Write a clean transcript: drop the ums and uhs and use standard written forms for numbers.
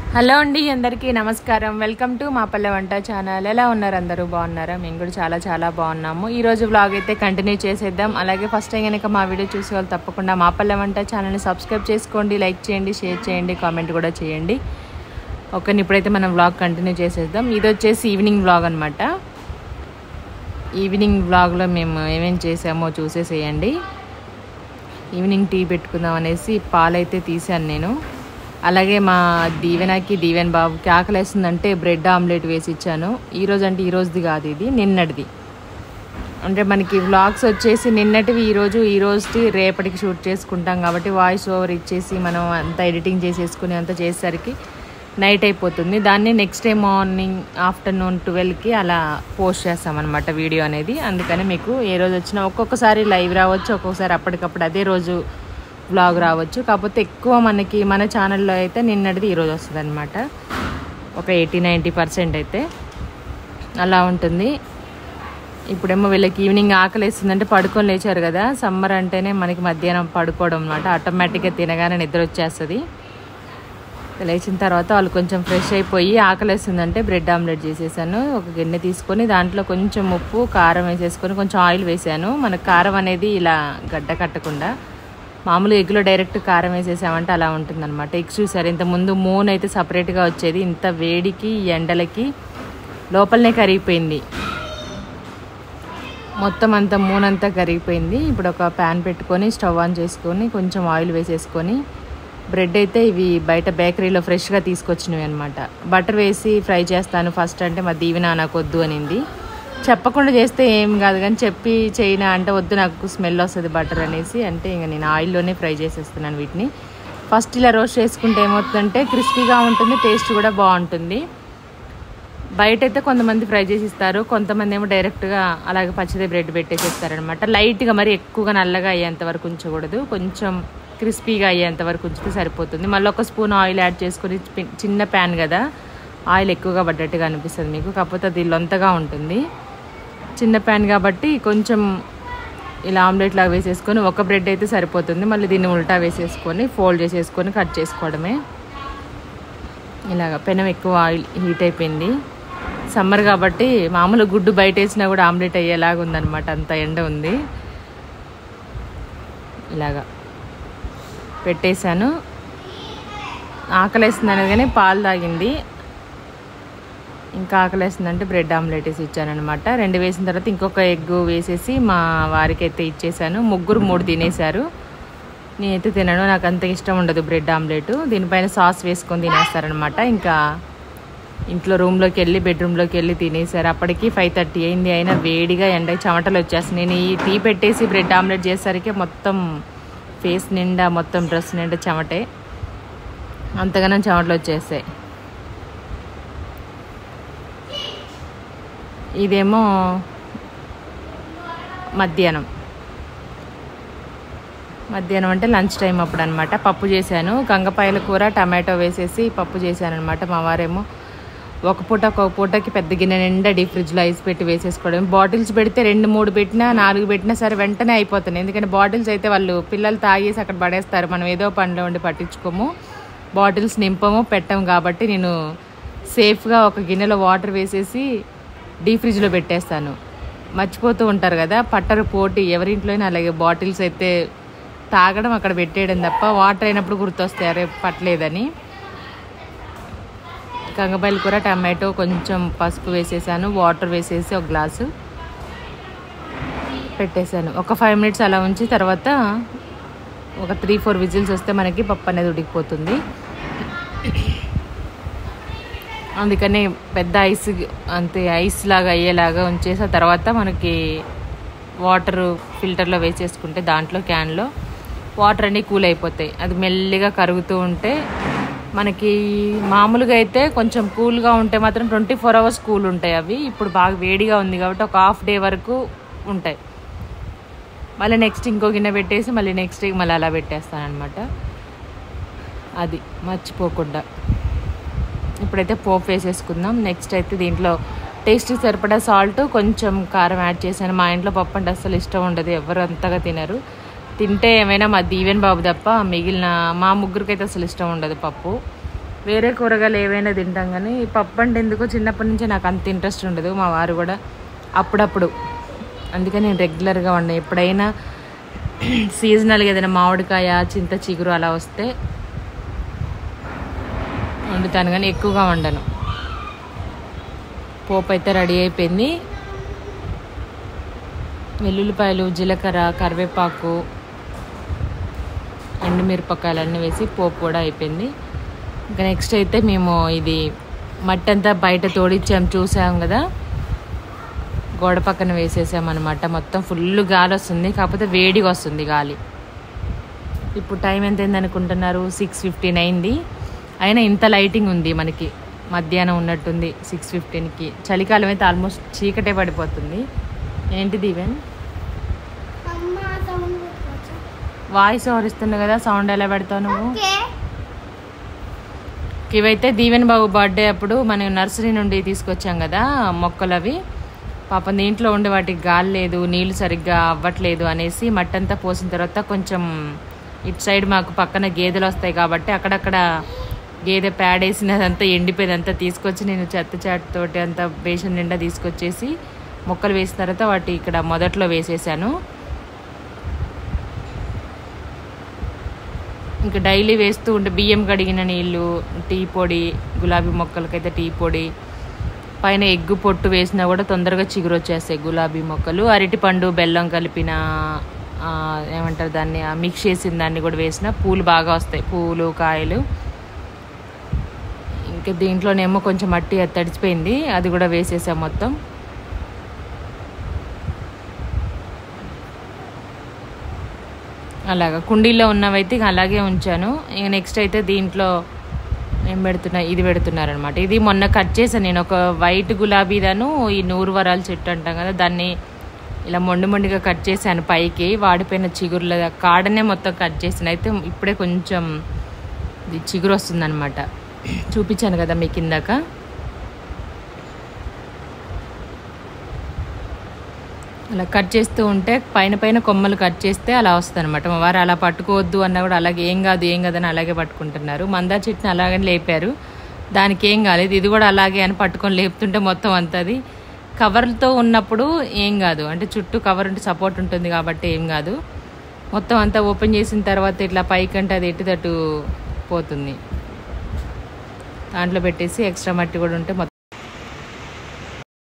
Hello అండి, అందరికీ నమస్కారం. వెల్కమ్ టు మా పల్లె వంట ఛానల్. ఎలా ఉన్నారు? అందరూ బాగున్నారా? మేము కూడా చాలా బాగున్నాము. ఈరోజు వ్లాగ్ అయితే కంటిన్యూ చేసేద్దాం. అలాగే ఫస్ట్ టైం కనుక మా వీడియో చూసే వాళ్ళు తప్పకుండా మా పల్లె వంట ఛానల్ని సబ్స్క్రైబ్ చేసుకోండి, లైక్ చేయండి, షేర్ చేయండి, కామెంట్ కూడా చేయండి. ఓకే, ఇప్పుడైతే మనం వ్లాగ్ కంటిన్యూ చేసేద్దాం. ఇది వచ్చేసి ఈవినింగ్ వ్లాగ్ అనమాట. ఈవినింగ్ వ్లాగ్లో మేము ఏమేం చేసామో చూసేసేయండి. ఈవినింగ్ టీ పెట్టుకుందాం అనేసి పాలైతే తీసాను నేను. అలాగే మా దీవెన్ బాబుకి ఆకలేస్తుందంటే బ్రెడ్ ఆమ్లెట్ వేసి ఇచ్చాను. ఈరోజు అంటే ఈరోజుది కాదు, ఇది నిన్నటిది. అంటే మనకి వ్లాగ్స్ వచ్చేసి నిన్నటివి ఈరోజుది రేపటికి షూట్ చేసుకుంటాం కాబట్టి వాయిస్ ఓవర్ ఇచ్చేసి మనం అంతా ఎడిటింగ్ చేసేసుకుని అంతా చేసేసరికి నైట్ అయిపోతుంది. దాన్ని నెక్స్ట్ డే మార్నింగ్ ఆఫ్టర్నూన్ 12కి అలా పోస్ట్ చేస్తామన్నమాట వీడియో అనేది. అందుకని మీకు ఏ రోజు వచ్చినా ఒక్కొక్కసారి లైవ్ రావచ్చు, ఒక్కొక్కసారి అప్పటికప్పుడు అదే రోజు వ్లాగ్ రావచ్చు. కాకపోతే ఎక్కువ మనకి మన ఛానల్లో అయితే నిన్నటిది ఈరోజు వస్తుంది అనమాట. ఒక 80-90% అయితే అలా ఉంటుంది. ఇప్పుడేమో వీళ్ళకి ఈవినింగ్ ఆకలేస్తుందంటే పడుకొని లేచారు కదా. సమ్మర్ అంటేనే మనకి మధ్యాహ్నం పడుకోవడం అనమాట. ఆటోమేటిక్గా తినగానే నిద్ర వచ్చేస్తుంది. లేచిన తర్వాత వాళ్ళు కొంచెం ఫ్రెష్ అయిపోయి ఆకలేస్తుందంటే బ్రెడ్ ఆమ్లెట్ చేసేసాను. ఒక గిన్నె తీసుకొని దాంట్లో కొంచెం ఉప్పు కారం వేసేసుకొని కొంచెం ఆయిల్ వేసాను. మనకు కారం అనేది ఇలా గడ్డ కట్టకుండా మామూలు ఎగ్లో డైరెక్ట్ కారం వేసేసామంటే అలా ఉంటుందన్నమాట. ఎగ్స్ చూసారు, ఇంతకుముందు మూన్ అయితే సపరేట్గా వచ్చేది. ఇంత వేడికి ఎండలకి లోపలనే కరిగిపోయింది, మొత్తం అంతా మూన్ అంతా కరిగిపోయింది. ఇప్పుడు ఒక ప్యాన్ పెట్టుకొని స్టవ్ ఆన్ చేసుకొని కొంచెం ఆయిల్ వేసేసుకొని బ్రెడ్ అయితే ఇవి బయట బేకరీలో ఫ్రెష్గా తీసుకొచ్చినవి అనమాట. బటర్ వేసి ఫ్రై చేస్తాను ఫస్ట్ అంటే మా దీవెన నాకు వద్దు అనింది. చెప్పకుండా చేస్తే ఏం కాదు, కానీ చెప్పి చేయనా అంటే వద్దు నాకు స్మెల్ వస్తుంది బటర్ అనేసి. అంటే ఇంక నేను ఆయిల్లోనే ఫ్రై చేసేస్తున్నాను వీటిని. ఫస్ట్ ఇలా రోస్ట్ చేసుకుంటే ఏమవుతుందంటే క్రిస్పీగా ఉంటుంది, టేస్ట్ కూడా బాగుంటుంది. బయట అయితే కొంతమంది ఫ్రై చేసి ఇస్తారు, కొంతమంది ఏమో డైరెక్ట్గా అలాగే పచ్చిదే బ్రెడ్ పెట్టేసేస్తారనమాట. లైట్గా మరి ఎక్కువగా నల్లగా అయ్యేంత వరకు ఉంచకూడదు, కొంచెం క్రిస్పీగా అయ్యేంత వరకు ఉంచితే సరిపోతుంది. మళ్ళీ ఒక స్పూన్ ఆయిల్ యాడ్ చేసుకొని, చిన్న ప్యాన్ కదా ఆయిల్ ఎక్కువగా పడ్డట్టుగా అనిపిస్తుంది మీకు, కాకపోతే అది లొంతగా ఉంటుంది. చిన్న ప్యాన్ కాబట్టి కొంచెం ఇలా ఆమ్లెట్ లాగా వేసేసుకొని ఒక బ్రెడ్ అయితే సరిపోతుంది. మళ్ళీ దీన్ని ఉల్టా వేసేసుకొని ఫోల్డ్ చేసేసుకొని కట్ చేసుకోవడమే. ఇలాగ పెనం ఎక్కువ ఆయిల్ హీట్ అయిపోయింది. సమ్మర్ కాబట్టి మామూలు గుడ్డు బయట వేసినా కూడా ఆమ్లెట్ అయ్యేలాగా ఉందన్నమాట, అంత ఎండ ఉంది. ఇలాగా పెట్టేశాను. ఆకలేస్తుంది అనేది కానీ పాలు తాగింది. ఇంకా ఆకలేస్తుందంటే బ్రెడ్ ఆమ్లెట్ వేసి ఇచ్చానమాట. 2 వేసిన తర్వాత ఇంకొక ఎగ్ వేసేసి మా వారికి అయితే ఇచ్చేసాను. 3 తినేశారు. నేనైతే తినను, నాకు అంత ఇష్టం ఉండదు బ్రెడ్ ఆమ్లెట్. దీనిపైన సాస్ వేసుకొని తినేస్తారనమాట. ఇంకా ఇంట్లో బెడ్రూమ్లోకి వెళ్ళి తినేసారు. అప్పటికి 5:30 అయింది. అయినా వేడిగా ఎండ చెమటలు వచ్చేస్తాయి. నేను ఈ టీ పెట్టేసి బ్రెడ్ ఆమ్లెట్ చేసేసరికి మొత్తం ఫేస్ నిండా మొత్తం డ్రెస్ నిండా చెమటే, అంతగానో చెమటలు వచ్చేస్తాయి. ఇదేమో మధ్యాహ్నం అంటే లంచ్ టైం అప్పుడు అనమాట. పప్పు చేశాను, గంగపాయల కూర టమాటో వేసేసి పప్పు చేశాను అనమాట. మా వారేమో ఒక పూటకి పెద్ద గిన్నె నిండా డీప్ ఫ్రిడ్జ్లో ఐస్ పెట్టి వేసేసుకోవడం. బాటిల్స్ పెడితే 2-3 పెట్టినా 4 పెట్టినా సరే వెంటనే అయిపోతుంది. ఎందుకంటే బాటిల్స్ అయితే వాళ్ళు పిల్లలు తాగేసి అక్కడ పడేస్తారు, మనం ఏదో పనిలో ఉండి పట్టించుకోము, బాటిల్స్ నింపము పెట్టము. కాబట్టి నేను సేఫ్గా ఒక గిన్నెలో వాటర్ వేసేసి డీప్ ఫ్రిడ్జ్లో పెట్టేస్తాను. మర్చిపోతూ ఉంటారు కదా, పట్టరు పోటీ ఎవరింట్లో అయినా అలాగే. బాటిల్స్ అయితే తాగడం అక్కడ పెట్టేయడం తప్ప వాటర్ అయినప్పుడు గుర్తొస్తాయి అరే పట్టలేదని. గంగపాయల కూర టమాటో కొంచెం పసుపు వేసేసాను, వాటర్ వేసేసి ఒక గ్లాసు పెట్టేశాను. ఒక 5 మినిట్స్ అలా ఉంచి తర్వాత ఒక 3-4 విజిల్స్ వస్తే మనకి పప్పు అనేది ఉడికిపోతుంది. అందుకని పెద్ద ఐస్ లాగా అయ్యేలాగా ఉంచేసి ఆ తర్వాత మనకి వాటర్ ఫిల్టర్లో వేసేసుకుంటే దాంట్లో క్యాన్లో వాటర్ అన్నీ కూల్ అయిపోతాయి. అది మెల్లిగా కరుగుతూ ఉంటే మనకి మామూలుగా అయితే కొంచెం కూల్గా ఉంటే మాత్రం 24 hours కూల్ ఉంటాయి అవి. ఇప్పుడు బాగా వేడిగా ఉంది కాబట్టి ఒక హాఫ్ డే వరకు ఉంటాయి. మళ్ళీ నెక్స్ట్ ఇంకో గిన్నె పెట్టేసి మళ్ళీ నెక్స్ట్ డే మళ్ళీ అలా పెట్టేస్తాను అనమాట. అది మర్చిపోకుండా. ఇప్పుడైతే పోపు వేసేసుకుందాం. నెక్స్ట్ అయితే దీంట్లో టేస్ట్కి సరిపడా సాల్ట్, కొంచెం కారం యాడ్ చేశాను. మా ఇంట్లో పప్పు అంటే అసలు ఇష్టం ఉండదు, ఎవరు అంతగా తినరు. తింటే ఏమైనా మా దీవెన్ బాబు తప్ప మిగిలిన మా ముగ్గురికి అయితే అసలు ఇష్టం ఉండదు పప్పు. వేరే కూరగాయలు ఏవైనా తింటాం కానీ పప్పు అంటే ఎందుకో చిన్నప్పటి నుంచి నాకు అంత ఇంట్రెస్ట్ ఉండదు. మా వారు కూడా అప్పుడప్పుడు, అందుకని నేను రెగ్యులర్గా వండాను. ఎప్పుడైనా సీజనల్గా ఏదైనా మామిడికాయ, చింత చిగురు అలా వస్తే వండుతాను కానీ ఎక్కువగా వండను. పోపు అయితే రెడీ అయిపోయింది. వెల్లుల్లిపాయలు, జీలకర్ర, కరివేపాకు, ఎండుమిరపకాయలు అన్నీ వేసి పోపు కూడా అయిపోయింది. ఇంకా నెక్స్ట్ అయితే మేము ఇది మట్టి అంతా బయట తోడిచ్చాము, చూసాం కదా, గోడ పక్కన వేసేసామన్నమాట. మొత్తం ఫుల్ గాలి వస్తుంది, కాకపోతే వేడిగా వస్తుంది గాలి. ఇప్పుడు టైం ఎంత అయింది అనుకుంటున్నారు? 6:15 అయింది. అయినా ఇంత లైటింగ్ ఉంది మనకి, మధ్యాహ్నం ఉన్నట్టుంది 6:15కి. చలికాలం అయితే ఆల్మోస్ట్ చీకటే పడిపోతుంది. ఏంటి దీవెన్ వాయిస్ ఓవర్ ఇస్తున్నా కదా, సౌండ్ ఎలా పెడతావు నువ్వు? ఇవైతే దీవెన్ బాబు బర్త్డే అప్పుడు మనం నర్సరీ నుండి తీసుకొచ్చాం కదా మొక్కలు. అవి పాపం దీంట్లో ఉండి వాటికి గాలి లేదు, నీళ్లు సరిగ్గా అవ్వట్లేదు అనేసి మట్టంతా పోసిన తర్వాత కొంచెం ఇటు సైడ్ మాకు పక్కన గేదెలు వస్తాయి కాబట్టి అక్కడక్కడ గేదె ప్యాడ్ వేసినదంతా ఎండిపోయేదంతా తీసుకొచ్చి నేను చెత్తతోటి అంతా బేషన్ నిండా తీసుకొచ్చేసి మొక్కలు వేసిన తర్వాత వాటి ఇక్కడ మొదట్లో వేసేసాను. ఇంకా డైలీ వేస్తూ ఉంటే బియ్యం కడిగిన నీళ్ళు, టీ పొడి, గులాబీ మొక్కలకైతే టీ పొడి, పైన ఎగ్గు పొట్టు వేసినా కూడా తొందరగా చిగురు వచ్చేస్తాయి గులాబీ మొక్కలు. అరటిపండు, బెల్లం కలిపిన ఏమంటారు దాన్ని, మిక్స్ చేసిన దాన్ని కూడా వేసిన పూలు బాగా వస్తాయి, పూలు, కాయలు. ఇంకా దీంట్లోనేమో కొంచెం మట్టి తడిచిపోయింది, అది కూడా వేసేసాం మొత్తం. అలాగా కుండీలో ఉన్నవైతే అలాగే ఉంచాను. ఇక నెక్స్ట్ అయితే దీంట్లో ఏం పెడుతున్నా, ఇది పెడుతున్నారనమాట. ఇది మొన్న కట్ చేశాను నేను, ఒక వైట్ గులాబీదను ఈ నూరు వరాల చెట్టు అంటాం కదా, దాన్ని ఇలా మొండిగా కట్ చేశాను. పైకి వాడిపోయిన చిగురుల కాడనే మొత్తం కట్ చేసాను. అయితే ఇప్పుడే కొంచెం ఇది చిగురు వస్తుందన్నమాట, చూపించాను కదా మీకు ఇందాక. అలా కట్ చేస్తూ ఉంటే పైన కొమ్మలు కట్ చేస్తే అలా వస్తుంది అనమాట. మా వారు అలా పట్టుకోవద్దు అన్నా కూడా అలాగే ఏం కాదు అని అలాగే పట్టుకుంటున్నారు. మందార చెట్టుని అలాగని లేపారు, దానికి ఏం కాలేదు. ఇది కూడా అలాగే అని పట్టుకొని లేపుతుంటే మొత్తం అంతది కవర్తో ఉన్నప్పుడు ఏం కాదు, అంటే చుట్టూ కవర్ ఉంటే సపోర్ట్ ఉంటుంది కాబట్టి ఏం కాదు. మొత్తం అంతా ఓపెన్ చేసిన తర్వాత ఇట్లా పైకంటే అది ఎటు తట్టు పోతుంది. దాంట్లో పెట్టేసి ఎక్స్ట్రా మట్టి కూడా ఉంటే మొత్తం